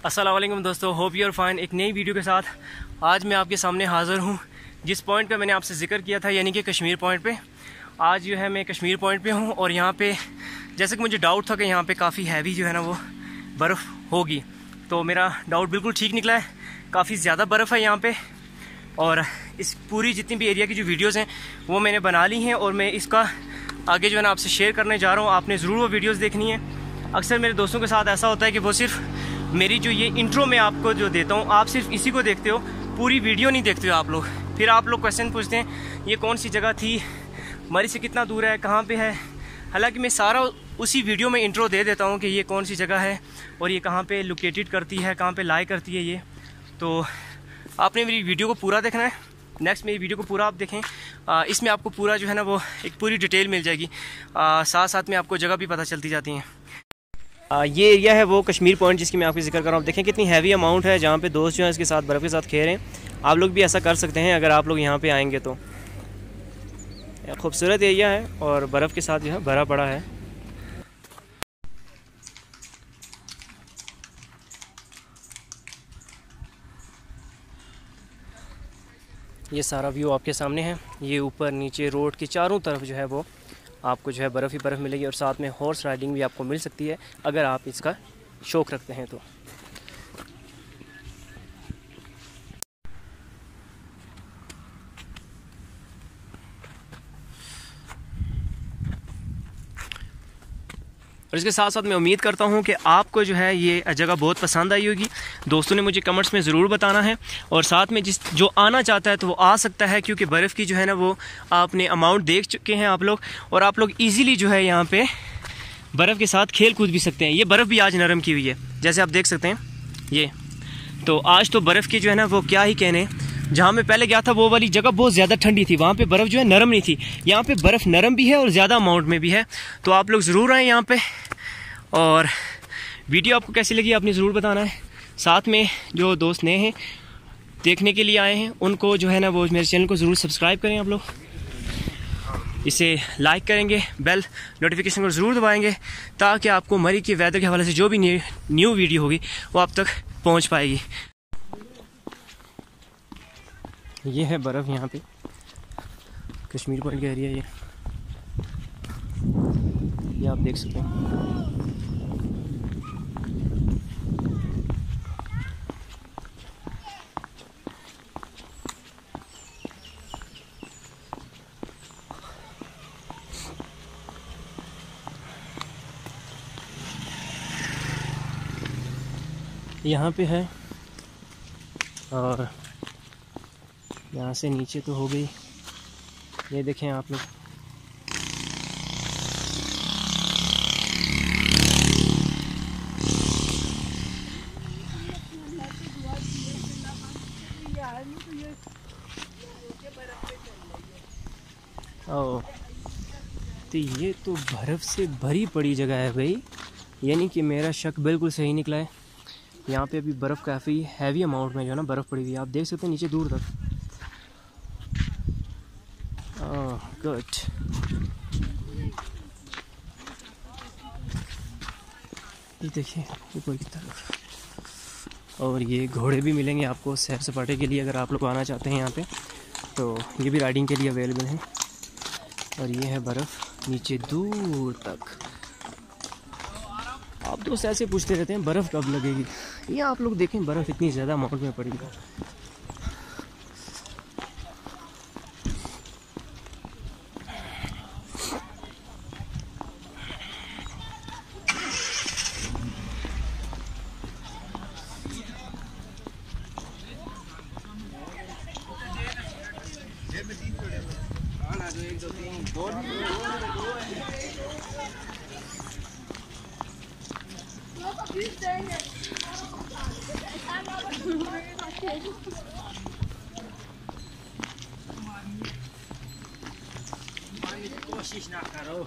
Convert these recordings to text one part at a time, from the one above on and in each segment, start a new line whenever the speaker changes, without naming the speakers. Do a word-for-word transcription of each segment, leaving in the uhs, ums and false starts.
अस्सलाम वालेकुम दोस्तों, होप यू आर फाइन। एक नई वीडियो के साथ आज मैं आपके सामने हाज़िर हूँ। जिस पॉइंट पे मैंने आपसे जिक्र किया था यानी कि कश्मीर पॉइंट पे, आज जो है मैं कश्मीर पॉइंट पे हूँ। और यहाँ पे जैसे कि मुझे डाउट था कि यहाँ पे काफ़ी हैवी जो है ना वो बर्फ़ होगी, तो मेरा डाउट बिल्कुल ठीक निकला है। काफ़ी ज़्यादा बर्फ़ है यहाँ पे और इस पूरी जितनी भी एरिया की जो वीडियोज़ हैं वो मैंने बना ली हैं और मैं इसका आगे जो है ना आपसे शेयर करने जा रहा हूँ। आपने ज़रूर वो वीडियोज़ देखनी है। अक्सर मेरे दोस्तों के साथ ऐसा होता है कि वो सिर्फ मेरी जो ये इंट्रो में आपको जो देता हूँ, आप सिर्फ इसी को देखते हो, पूरी वीडियो नहीं देखते हो आप लोग। फिर आप लोग क्वेश्चन पूछते हैं ये कौन सी जगह थी, मरी से कितना दूर है, कहाँ पे है। हालांकि मैं सारा उसी वीडियो में इंट्रो दे देता हूँ कि ये कौन सी जगह है और ये कहाँ पे लोकेटेड करती है, कहाँ पे लाई करती है ये। तो आपने मेरी वीडियो को पूरा देखना है। नेक्स्ट मेरी वीडियो को पूरा आप देखें, आ, इसमें आपको पूरा जो है ना वो एक पूरी डिटेल मिल जाएगी। आ, साथ साथ में आपको जगह भी पता चलती जाती हैं। आ, ये एरिया है वो कश्मीर पॉइंट जिसकी मैं आपको जिक्र कर रहा हूँ। देखें कितनी हैवी अमाउंट है जहाँ पे दोस्त जो है इसके साथ बर्फ़ के साथ खेल रहे हैं। आप लोग भी ऐसा कर सकते हैं अगर आप लोग यहाँ पे आएंगे तो। खूबसूरत एरिया है और बर्फ़ के साथ जो है भरा पड़ा है। ये सारा व्यू आपके सामने है। ये ऊपर नीचे रोड के चारों तरफ जो है वो आपको जो है बर्फ़ ही बर्फ़ मिलेगी और साथ में हॉर्स राइडिंग भी आपको मिल सकती है अगर आप इसका शौक़ रखते हैं तो। और इसके साथ साथ मैं उम्मीद करता हूं कि आपको जो है ये जगह बहुत पसंद आई होगी। दोस्तों ने मुझे कमेंट्स में ज़रूर बताना है और साथ में जिस जो आना चाहता है तो वो आ सकता है, क्योंकि बर्फ़ की जो है ना वो आपने अमाउंट देख चुके हैं आप लोग। और आप लोग इजीली जो है यहाँ पे बर्फ़ के साथ खेल कूद भी सकते हैं। ये बर्फ़ भी आज नरम की हुई है जैसे आप देख सकते हैं। ये तो आज तो बर्फ़ की जो है ना वो क्या ही कहने। जहाँ मैं पहले गया था वो वाली जगह बहुत ज़्यादा ठंडी थी, वहाँ पे बर्फ़ जो है नरम नहीं थी। यहाँ पे बर्फ़ नरम भी है और ज़्यादा अमाउंट में भी है। तो आप लोग ज़रूर आएँ यहाँ पे और वीडियो आपको कैसी लगी आपने ज़रूर बताना है। साथ में जो दोस्त नए हैं देखने के लिए आए हैं उनको जो है ना वो मेरे चैनल को ज़रूर सब्सक्राइब करें। आप लोग इसे लाइक करेंगे, बेल नोटिफिकेशन को ज़रूर दबाएंगे ताकि आपको मरी के वेदर के हवाले से जो भी न्यू न्यू वीडियो होगी वो आप तक पहुँच पाएगी। ये है बर्फ़ यहाँ पे कश्मीर पॉइंट का एरिया। ये ये आप देख सकते हैं। यहाँ पे है और यहाँ से नीचे तो हो गई। ये देखें आप लोग, ओ तो ये तो बर्फ़ से भरी पड़ी जगह है भाई। यानी कि मेरा शक बिल्कुल सही निकला है। यहाँ पे अभी बर्फ़ काफ़ी हैवी अमाउंट में जो है ना बर्फ़ पड़ी हुई है। आप देख सकते हैं नीचे दूर तक। Oh good. ये देखिए ऊपर की तरफ। और ये घोड़े भी मिलेंगे आपको सैर सपाटे के लिए अगर आप लोग आना चाहते हैं यहाँ पे, तो ये भी राइडिंग के लिए अवेलेबल है। और ये है बर्फ़ नीचे दूर तक। आप दोस्त ऐसे पूछते रहते हैं बर्फ़ कब लगेगी। ये आप लोग देखें बर्फ़ इतनी ज़्यादा अमाउंट में पड़ी है। कोशिश ना करो।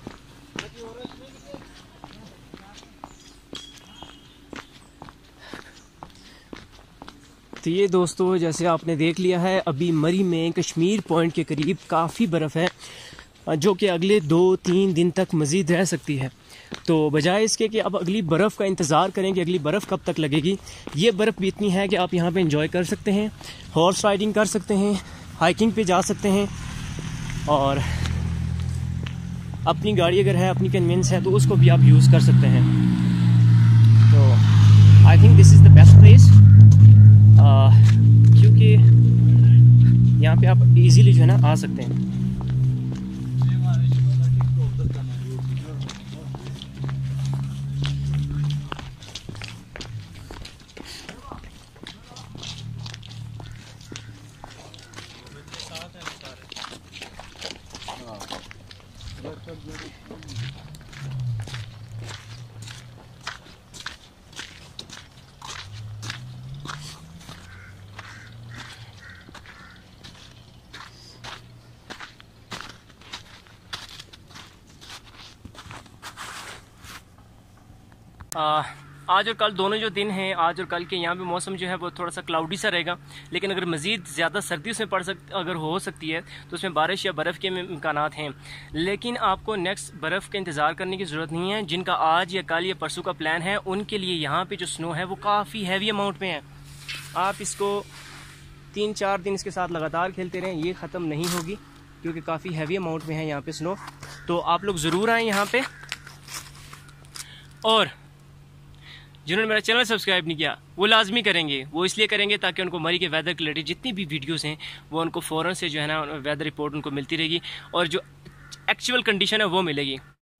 तो ये दोस्तों जैसे आपने देख लिया है, अभी मरी में कश्मीर पॉइंट के करीब काफ़ी बर्फ़ है जो कि अगले दो तीन दिन तक मज़ीद रह सकती है। तो बजाय इसके कि आप अगली बर्फ़ का इंतज़ार करें कि अगली बर्फ़ कब तक लगेगी, ये बर्फ़ भी इतनी है कि आप यहाँ पे एंजॉय कर सकते हैं, हॉर्स राइडिंग कर सकते हैं, हाइकिंग पे जा सकते हैं, और अपनी गाड़ी अगर है, अपनी कन्वेंस है, तो उसको भी आप यूज़ कर सकते हैं। तो I think this is the best place, क्योंकि यहाँ पे आप इजीली जो है ना आ सकते हैं। आ, आज और कल दोनों जो दिन हैं, आज और कल के, यहाँ पे मौसम जो है वो थोड़ा सा क्लाउडी सा रहेगा, लेकिन अगर मज़ीद ज़्यादा सर्दी उसमें पड़ सक अगर हो सकती है तो उसमें बारिश या बर्फ़ के इम्कानात हैं। लेकिन आपको नेक्स्ट बर्फ़ का इंतज़ार करने की ज़रूरत नहीं है। जिनका आज या कल या परसों का प्लान है, उनके लिए यहाँ पे जो स्नो है वो काफ़ी हैवी अमाउंट में है। आप इसको तीन चार दिन इसके साथ लगातार खेलते रहें, ये ख़त्म नहीं होगी, क्योंकि काफ़ी हैवी अमाउंट में है यहाँ पर स्नो। तो आप लोग ज़रूर आएँ यहाँ पर, और जिन्होंने मेरा चैनल सब्सक्राइब नहीं किया वो लाजमी करेंगे। वो इसलिए करेंगे ताकि उनको मरी के वेदर के रिलेटेड जितनी भी वीडियोस हैं वो उनको फ़ौरन से जो है ना वेदर रिपोर्ट उनको मिलती रहेगी, और जो एक्चुअल कंडीशन है वो मिलेगी।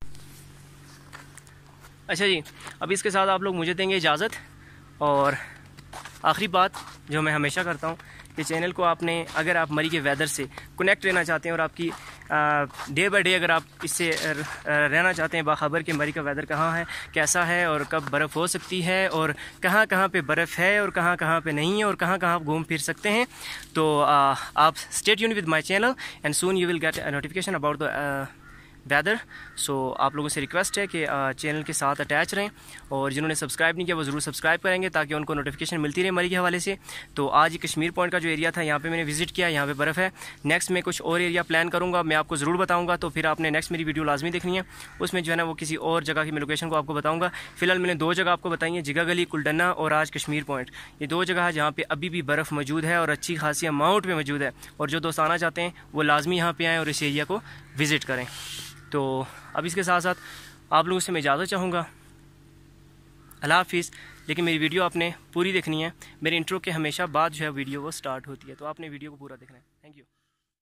अच्छा जी, अब इसके साथ आप लोग मुझे देंगे इजाज़त। और आखिरी बात जो मैं हमेशा करता हूँ कि चैनल को आपने, अगर आप मरी के वेदर से कनेक्ट रहना चाहते हैं और आपकी डे बाय डे अगर आप इससे रहना चाहते हैं बाखबर कि मरी का वेदर कहाँ है, कैसा है, और कब बर्फ़ हो सकती है, और कहाँ कहाँ पे बर्फ़ है और कहाँ कहाँ पे नहीं है, और कहाँ कहाँ आप घूम फिर सकते हैं, तो आ, आप stay tuned with my channel and soon you will get a notification about the weather. So आप लोगों से रिक्वेस्ट है कि चैनल के साथ अटैच रहें, और जिन्होंने सब्सक्राइब नहीं किया वो ज़रूर सब्सक्राइब करेंगे ताकि उनको नोटिफिकेशन मिलती रहे मरी के हवाले से। तो आज ये कश्मीर पॉइंट का जो एरिया था यहाँ पे मैंने विजिट किया, यहाँ पे बर्फ़ है। नेक्स्ट मैं कुछ और एरिया प्लान करूँगा, मैं आपको ज़रूर बताऊँगा, तो फिर आपने नेक्स्ट मेरी वीडियो लाजमी देखनी है। उसमें जो है ना वो किसी और जगह की मैं लोकेशन को आपको बताऊँगा। फिलहाल मैंने दो जगह आपको बताई हैं, जिगा गली, कुलडन्ना, और आज कश्मीर पॉइंट। ये दो जगह है जहाँ पर अभी भी बर्फ़ मौजूद है और अच्छी खासी अमाउंट में मौजूद है, और जो दोस्त आना चाहते हैं वो लाजमी यहाँ पर आएँ और इस एरिया को विज़िट करें। तो अब इसके साथ साथ आप लोगों से मैं इजाज़त चाहूँगा, अल्लाह हाफिज़। लेकिन मेरी वीडियो आपने पूरी देखनी है, मेरे इंट्रो के हमेशा बाद जो है वीडियो वो स्टार्ट होती है, तो आपने वीडियो को पूरा देखना है। Thank you.